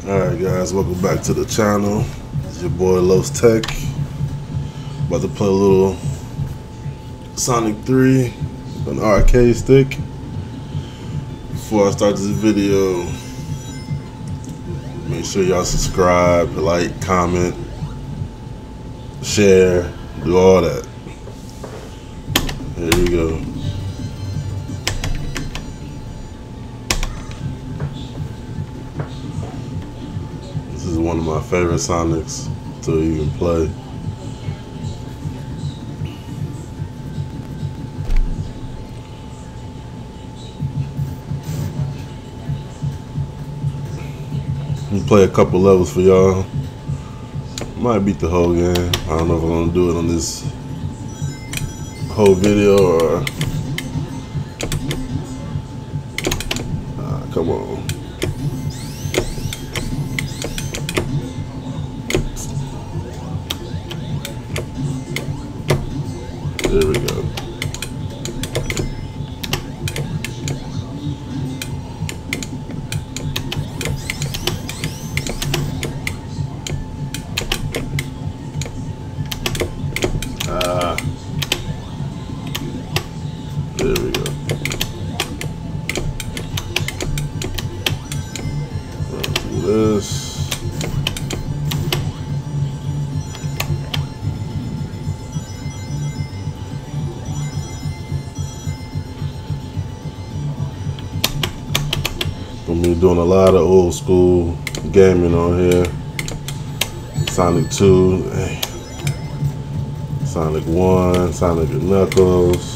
Alright guys, welcome back to the channel. It's your boy Los Tech. About to play a little Sonic 3 on the arcade stick. Before I start this video, make sure y'all subscribe, like, comment, share, do all that. Here we go. This is one of my favorite Sonics to even play. I'm gonna play a couple levels for y'all. Might beat the whole game. I don't know if I'm gonna do it on this whole video or come on. There we go. There we go. Run through this. Gonna be doing a lot of old school gaming on here. Sonic 2, Sonic 1, Sonic and Knuckles.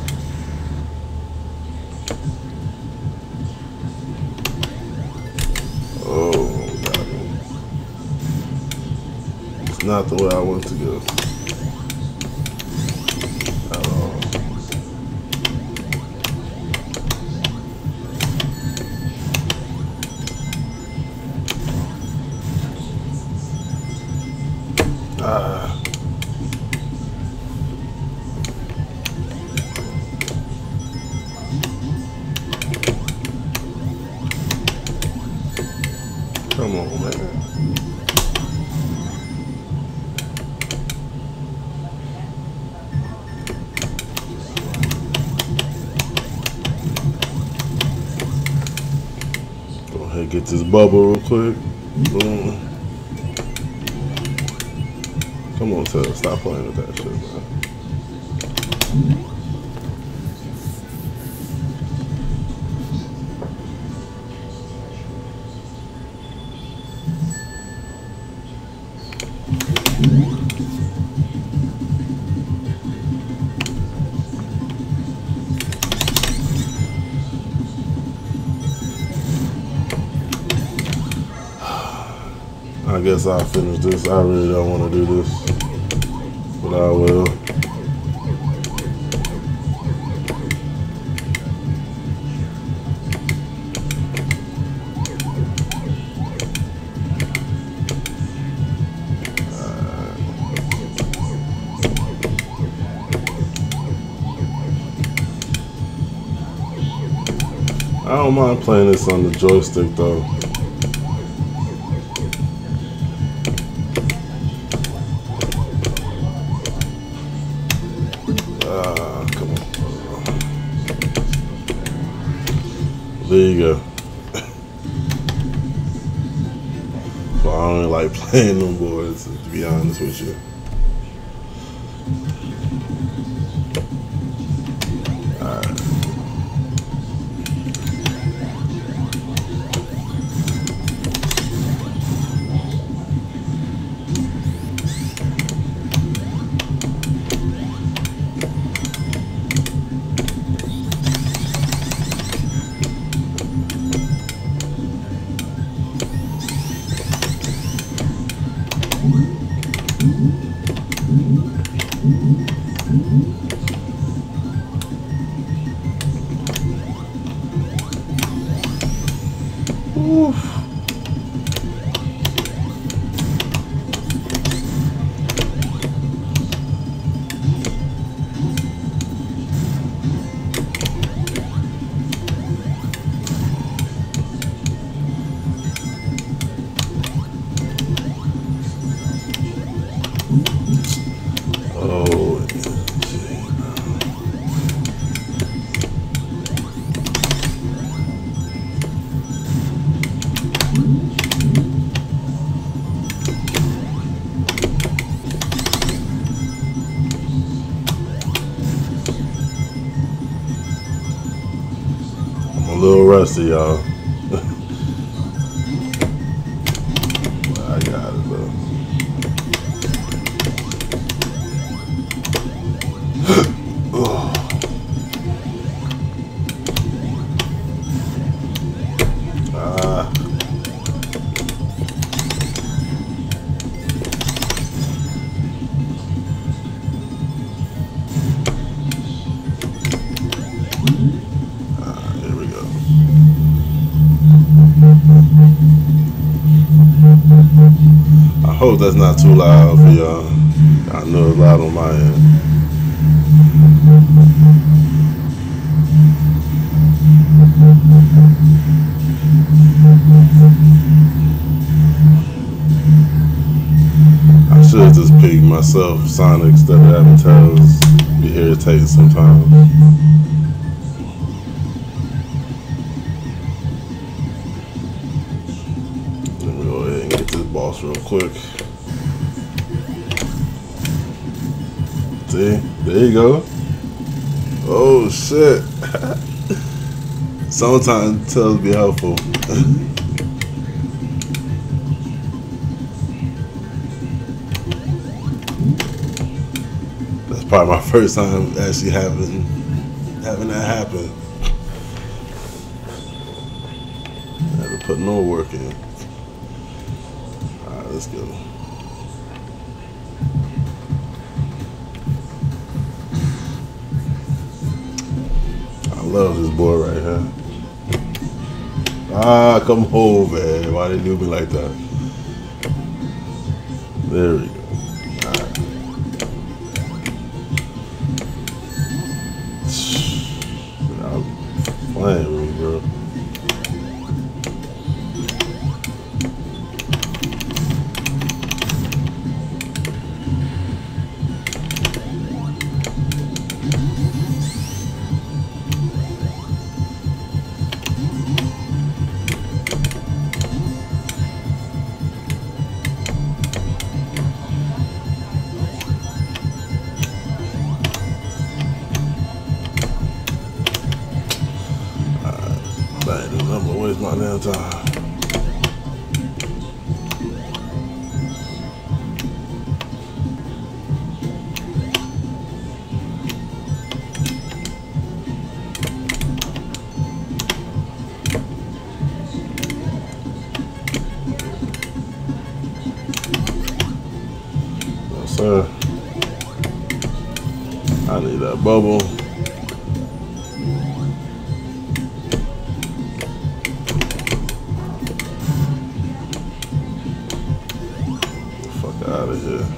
Oh, got me. It's not the way I want to go. At all. Come on, man. Go ahead and get this bubble real quick. Boom. Come on, Taylor, stop playing with that shit, man. I guess I'll finish this. I really don't want to do this, but I will. I don't mind playing this on the joystick though. Come on. There you go. Well, I don't like playing them boys, to be honest with you. Alright. Oof. little rusty, y'all. I got it though. Oh. Ah. Here we go. I hope that's not too loud for y'all. I know it's loud on my end. I should just pick myself Sonic instead of having Tails be irritating sometimes. Let me go ahead and get this boss real quick. See? There you go. Oh shit. Sometimes Tails be helpful. That's probably my first time actually having that happen. I had to put no work in. Alright, let's go. I love this boy right here. Ah, come home, man. Why they do me like that? There we go. Alright. I'm playing with me, bro. I'm gonna waste my damn time. Yes, sir. I need that bubble. Out of here.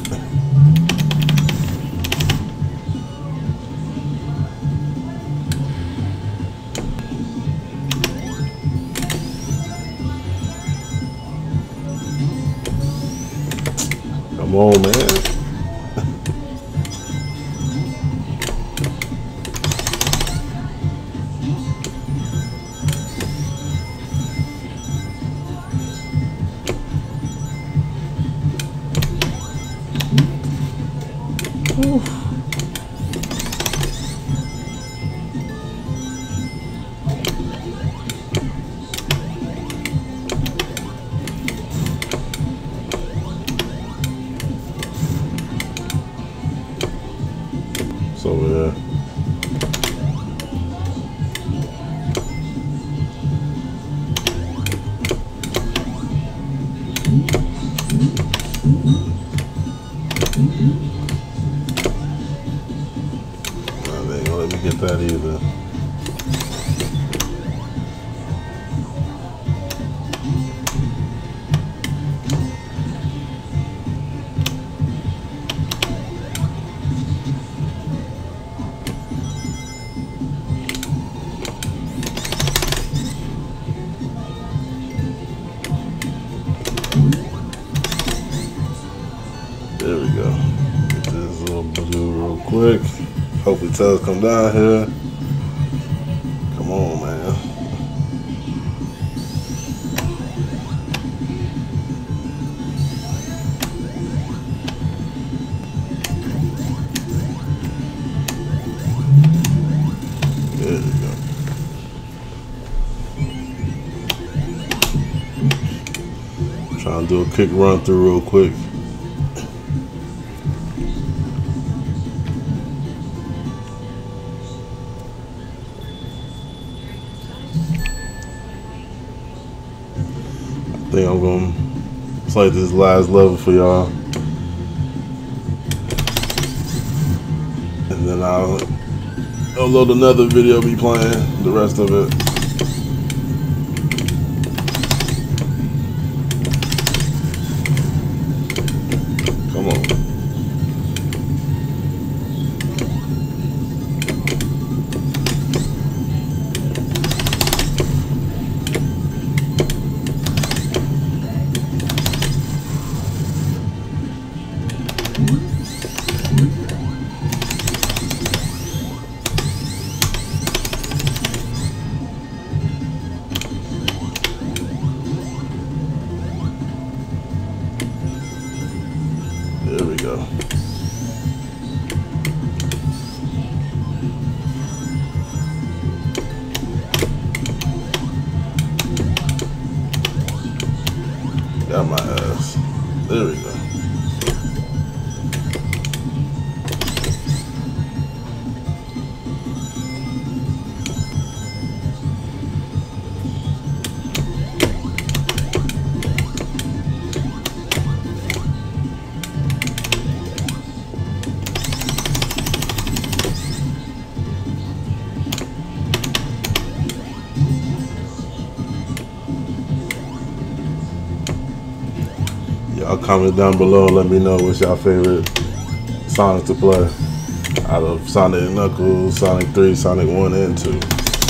Come on, man. It's over there. They ain't gonna let me get that either. There we go. Get this little blue real quick. Hopefully Tails come down here. Come on, man. There we go. Trying to do a quick run through real quick. I think I'm gonna play this last level for y'all, and then I'll upload another video, be playing the rest of it. Come on. There we go. Got my ass. There we go. Y'all comment down below and let me know what's y'all favorite Sonic to play out of Sonic & Knuckles, Sonic 3, Sonic 1 and 2.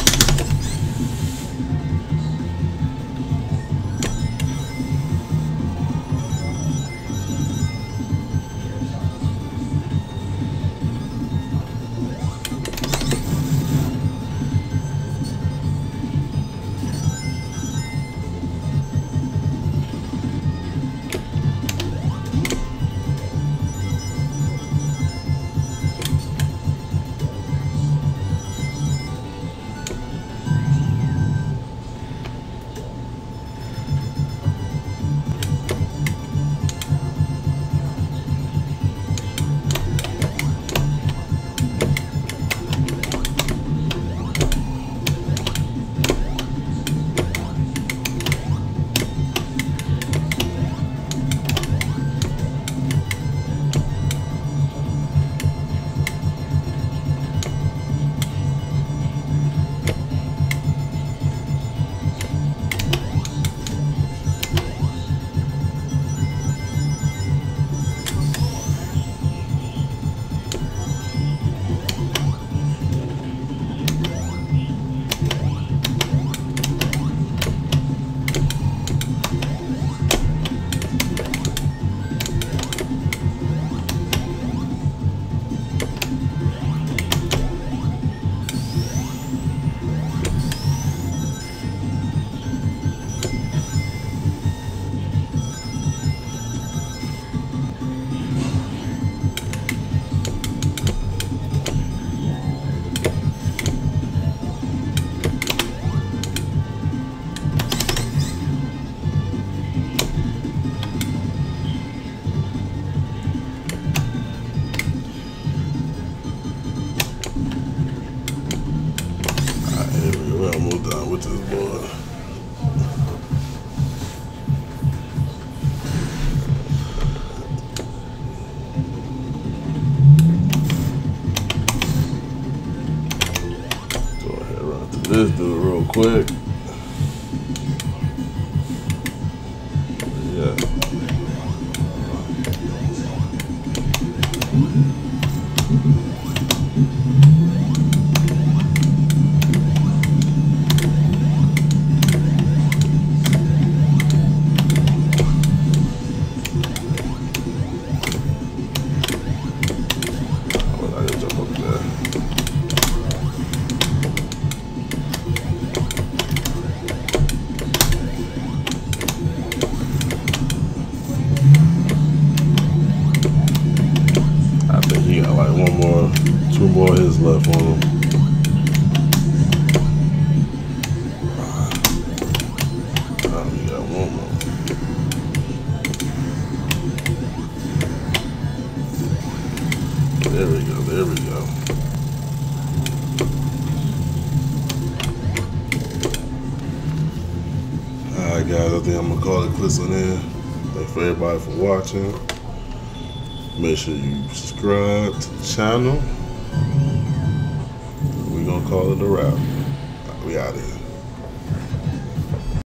We're almost done with this board. Go ahead and run through this, do it real quick. Yeah. Alright guys, I think I'm gonna call it quits on there. Thanks for everybody for watching. Make sure you subscribe to the channel. We're gonna call it a wrap. We out here.